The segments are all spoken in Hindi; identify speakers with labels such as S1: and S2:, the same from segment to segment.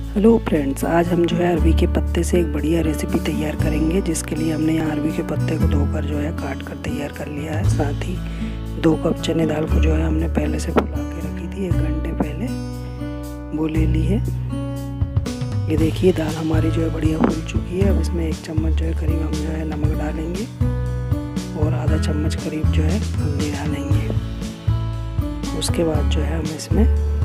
S1: हेलो फ्रेंड्स, आज हम जो है अरबी के पत्ते से एक बढ़िया रेसिपी तैयार करेंगे। जिसके लिए हमने यहाँ अरबी के पत्ते को धोकर जो है काट कर तैयार कर लिया है। साथ ही 2 कप चने दाल को जो है हमने पहले से फुला के रखी थी, 1 घंटे पहले वो ले ली है। ये देखिए दाल हमारी जो है बढ़िया फूल चुकी है। अब इसमें 1 चम्मच जो है करीब हम जो है नमक डालेंगे और आधा चम्मच करीब जो है हल्दी डालेंगे। उसके बाद जो है हम इसमें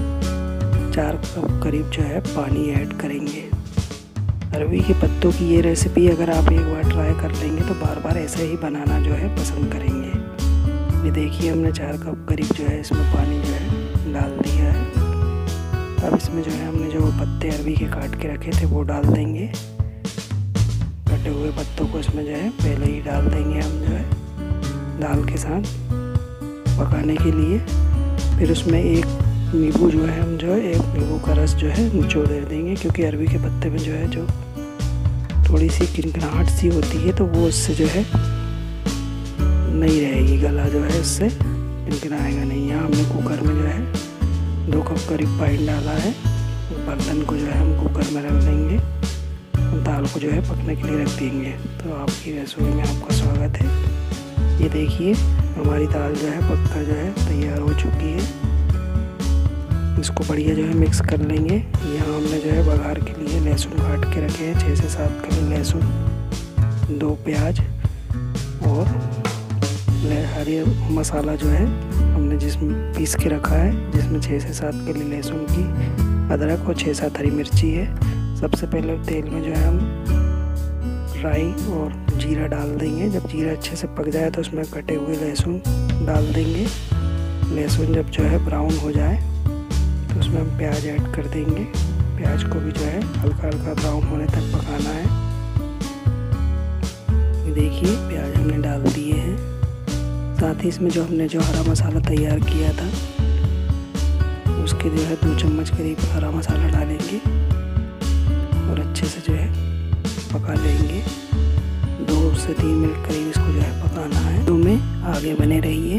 S1: 4 कप करीब जो है पानी ऐड करेंगे। अरबी के पत्तों की ये रेसिपी अगर आप एक बार ट्राई कर लेंगे तो बार बार ऐसे ही बनाना जो है पसंद करेंगे। ये देखिए हमने 4 कप करीब जो है इसमें पानी जो है डाल दिया है। अब इसमें जो है हमने जो पत्ते अरबी के काट के रखे थे वो डाल देंगे। कटे हुए पत्तों को इसमें जो है पहले ही डाल देंगे हम जो है दाल के साथ पकाने के लिए। फिर उसमें 1 नींबू जो है हम जो है 1 नींबू का रस जो है निचोड़ दे देंगे, क्योंकि अरबी के पत्ते में जो है जो थोड़ी सी किनकिनाहट सी होती है तो वो उससे जो है नहीं रहेगी, गला जो है इससे किनकिनाएगा नहीं। यहाँ हमने कुकर में जो है 2 कप करीब पानी डाला है। बर्तन को जो है हम कुकर में रख देंगे और दाल को जो है पकने के लिए रख देंगे। तो आपकी रसोई में आपका स्वागत है। ये देखिए हमारी दाल जो है पक्का जो है तैयार हो चुकी है। इसको बढ़िया जो है मिक्स कर लेंगे। यहाँ हमने जो है बघार के लिए लहसुन काट के रखे हैं, 6 से 7 कली लहसुन, 2 प्याज और हरी मसाला जो है हमने जिसमें पीस के रखा है, जिसमें 6 से 7 कली लहसुन की, अदरक और 6-7 हरी मिर्ची है। सबसे पहले तेल में जो है हम राई और जीरा डाल देंगे। जब जीरा अच्छे से पक जाए तो उसमें कटे हुए लहसुन डाल देंगे। लहसुन जब जो है ब्राउन हो जाए तो उसमें हम प्याज ऐड कर देंगे। प्याज को भी जो है हल्का हल्का ब्राउन होने तक पकाना है। ये देखिए प्याज हमने डाल दिए हैं। साथ ही इसमें जो हमने जो हरा मसाला तैयार किया था उसके जो है 2 चम्मच करीब हरा मसाला डालेंगे और अच्छे से जो है पका लेंगे। 2 से 3 मिनट करीब इसको जो है पकाना है। तो में आगे बने रहिए।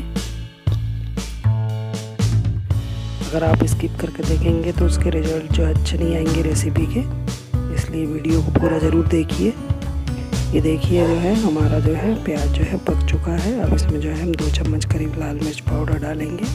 S1: अगर आप स्किप करके देखेंगे तो उसके रिजल्ट जो अच्छे नहीं आएंगे रेसिपी के, इसलिए वीडियो को पूरा ज़रूर देखिए। ये देखिए जो है हमारा जो है प्याज जो है पक चुका है। अब इसमें जो है हम 2 चम्मच करीब लाल मिर्च पाउडर डालेंगे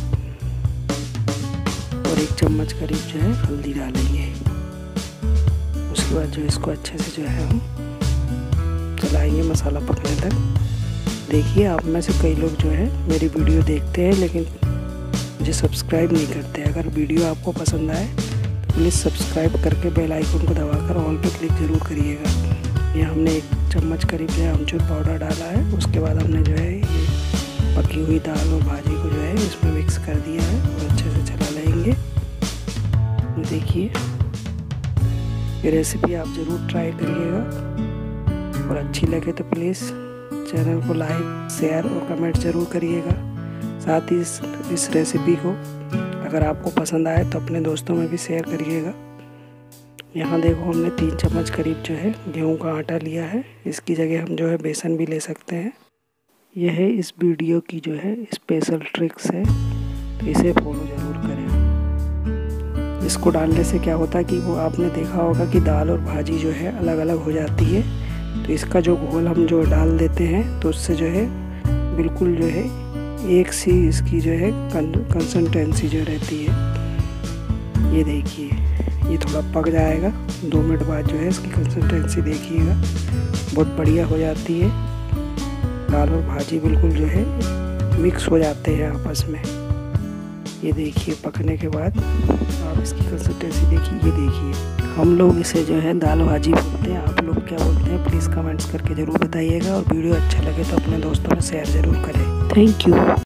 S1: और 1 चम्मच करीब जो है हल्दी डालेंगे। उसके बाद जो इसको अच्छे से जो है हम चलाएंगे मसाला पकने तक। देखिए आप में से कई लोग जो है मेरी वीडियो देखते हैं लेकिन मुझे सब्सक्राइब नहीं करते। अगर वीडियो आपको पसंद आए तो प्लीज़ सब्सक्राइब करके बेल आइकन को दबाकर ऑल पे क्लिक ज़रूर करिएगा। ये हमने 1 चम्मच करीब जो है अमचूर पाउडर डाला है। उसके बाद हमने जो है ये पकी हुई दाल और भाजी को जो है इसमें मिक्स कर दिया है और अच्छे से चला लेंगे। देखिए ये रेसिपी आप ज़रूर ट्राई करिएगा और अच्छी लगे तो प्लीज़ चैनल को लाइक, शेयर और कमेंट ज़रूर करिएगा। साथ ही इस रेसिपी को अगर आपको पसंद आए तो अपने दोस्तों में भी शेयर करिएगा। यहाँ देखो हमने 3 चम्मच करीब जो है गेहूं का आटा लिया है। इसकी जगह हम जो है बेसन भी ले सकते हैं। यह है इस वीडियो की जो है स्पेशल ट्रिक्स है, तो इसे फॉलो ज़रूर करें। इसको डालने से क्या होता है कि वो आपने देखा होगा कि दाल और भाजी जो है अलग अलग हो जाती है। तो इसका जो घोल हम जो डाल देते हैं तो उससे जो है बिल्कुल जो है एक सी इसकी जो है कंसिस्टेंसी जो रहती है। ये देखिए ये थोड़ा पक जाएगा, 2 मिनट बाद जो है इसकी कंसिस्टेंसी देखिएगा बहुत बढ़िया हो जाती है। दाल और भाजी बिल्कुल जो है मिक्स हो जाते हैं आपस में। ये देखिए पकने के बाद आप इसकी कंसिस्टेंसी देखिए। ये देखिए हम लोग इसे जो है दाल भाजी बोलते हैं, आप लोग क्या बोलते हैं प्लीज़ कमेंट्स करके ज़रूर बताइएगा। और वीडियो अच्छा लगे तो अपने दोस्तों में शेयर ज़रूर करें। Thank you.